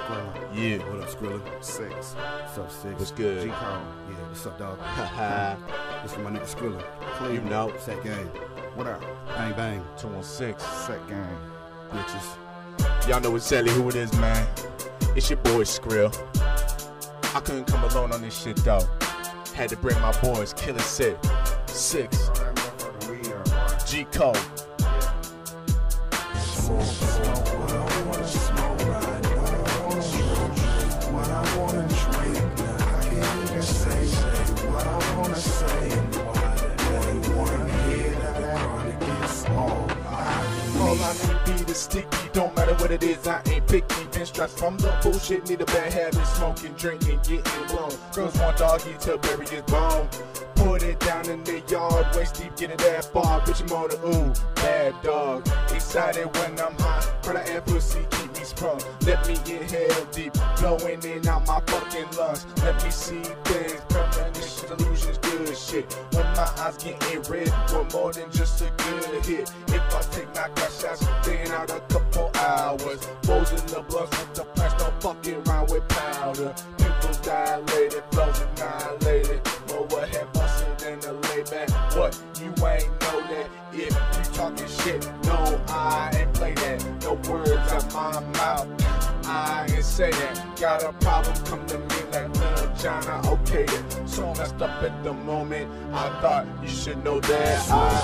Scrilla. Yeah. What up, Scrilla? Six. What's up, Six? What's good? G-Cone. Yeah, what's up, dog? Haha. This is my nigga Scrilla. You know. Setgang. What up? Bang, bang. 216. Setgang. Bitches. Y'all know exactly who it is, man. It's your boy Scrilla. I couldn't come alone on this shit though. Had to bring my boys, Killer Sit, Six, G-Code. All I need be the sticky, don't matter what it is, I ain't picky. Been stressed from the bullshit, need a bad habit, smoking, drinking, getting blown. Girls want doggy to bury his bone. Put it down in the yard, waist deep, get it that far, bitch, I'm on the ooh, bad dog. Excited when I'm hot, but I am pussy, keep me sprung. Let me inhale deep, blowing in out my fucking lungs. Let me see things, premonitions, illusions, good shit. When my eyes getting red, want more than just a good hit. If I take knockout shots, staying out a couple hours. Balls in the blunts with the plants, don't fucking around with powder. Pupils dilated, flows annihilated. Overhead bustin' in the layback. What, you ain't know that? If you talking shit, no, I ain't play that. No words out my mouth, I ain't say that. Got a problem, come to me like Lil John, I okay it. So messed up at the moment, I thought you should know that.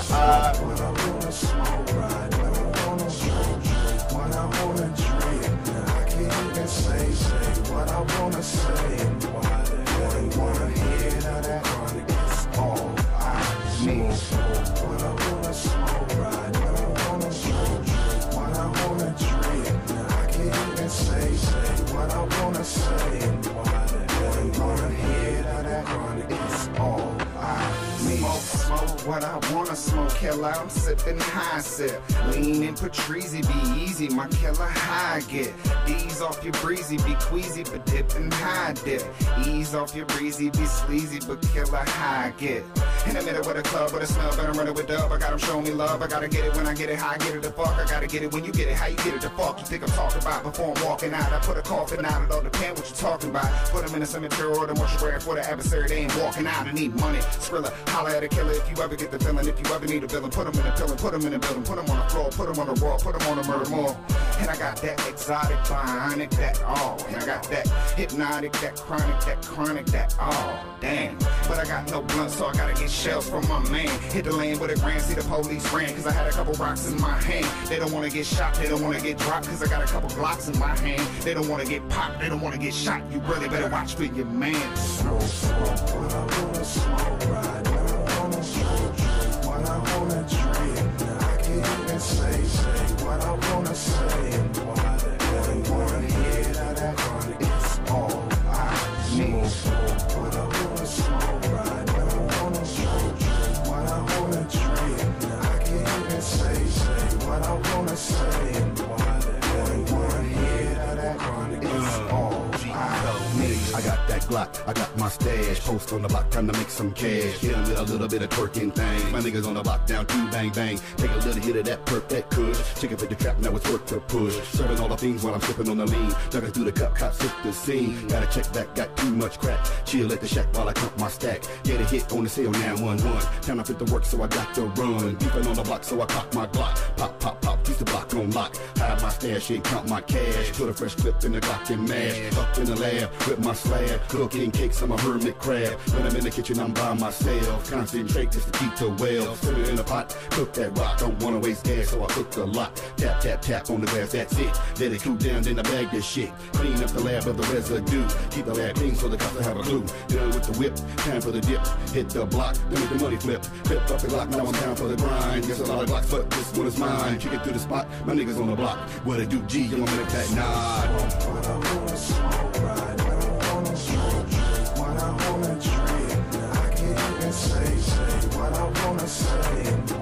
When I wanna smoke right, when I wanna smoke, when I wanna drink, I can't even say what I wanna say. Why they wanna hear that chronic is all I need. When I wanna smoke right, when I wanna smoke, when I wanna drink, I can't even say what I wanna say. Why they wanna hear that chronic is all I need. Smoke what I wanna smoke, killer. I'm sipping high sip. Lean and Patrizi, be easy, my killer high get. Ease off your breezy, be queasy, but dipping high dip. Ease off your breezy, be sleazy, but killer high get. In the middle with a club, with a snub, and I'm running with dub. I got 'em showing me love. I gotta get it when I get it, how I get it the fuck. I gotta get it when you get it, how you get it the fuck. You think I'm talking about before I'm walking out? I put a coffin out, it all depends what you're talking about. Put 'em in a cemetery or the mortuary for the adversary. They ain't walking out, I need money. Scrilla, holla at a killer if you ever get the feeling. If you ever need a villain, put 'em in a pill, put 'em in a building, put 'em on the floor, put 'em on the wall, put 'em on the murder mall. And I got that exotic, bionic, that all. And I got that hypnotic, that chronic, that all. Damn. But I got no blunt, so I gotta get shells from my man. Hit the lane with a grand, see the police ran, cause I had a couple rocks in my hand. They don't wanna get shot, they don't wanna get dropped, cause I got a couple Glocks in my hand. They don't wanna get popped, they don't wanna get shot. You really better watch for your man. Smoke, when I wanna smoke, right, when I wanna smoke, when I wanna drink. I can't even say what I wanna say. Why they wanna hear that chronic is all I need. When I wanna smoke, right, when I wanna smoke, when I wanna drink. I can't even say what I wanna say. Why they wanna hear that chronic is all I need. I got that Glock, I got my stash. Post on the block, time to make some cash. Hit 'em with a little bit of twerking thing. My niggas on the block down to bang bang. Take a little hit of that perk, that kush. Chicken for the trap, now it's work to push. Serving all the things while I'm sipping on the lean. Ducking through the cup, cops hit the scene. Gotta check back, got too much crack. Chill at the shack while I count my stack. Get a hit on the sale, 911. Time to fit the work, so I got to run. Beeping on the block, so I cock my Glock. Pop, pop, pop, keep the block on lock. Hide my stash and count my cash. Put a fresh clip in the Glock and mash. Up in the lab with my slab. Cooking cakes, I'm a hermit crab. When I'm in the kitchen, I'm by myself. Concentrate just to keep the well. Put it in the pot, cook that rock. Don't wanna waste gas, so I cook the lot. Tap, tap, tap on the glass, that's it. Let it cool down, then I bag this shit. Clean up the lab of the residue. Keep the lab clean so the cops will have a clue. Done with the whip, time for the dip. Hit the block, then make the money flip. Flip up the Glock, now I'm down for the grind. Guess a lot of Glocks, but this one is mine. Kick it through the spot, my niggas on the block. What it do, G, I'm gonna make that nod. When I wanna smoke, right, when I wanna smoke, when I wanna drink. I can't even say what I wanna say.